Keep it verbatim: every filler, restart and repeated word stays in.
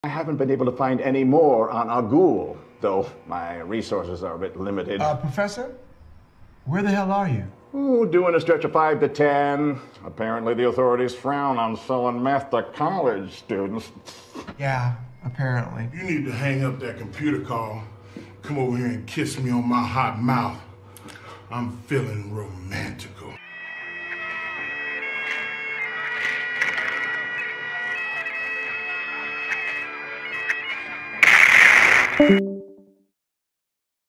I haven't been able to find any more on Agul, though my resources are a bit limited. Uh, Professor? Where the hell are you? Ooh, doing a stretch of five to ten. Apparently the authorities frown on selling meth to college students. Yeah, apparently. You need to hang up that computer call. Come over here and kiss me on my hot mouth. I'm feeling romantical. Thank you.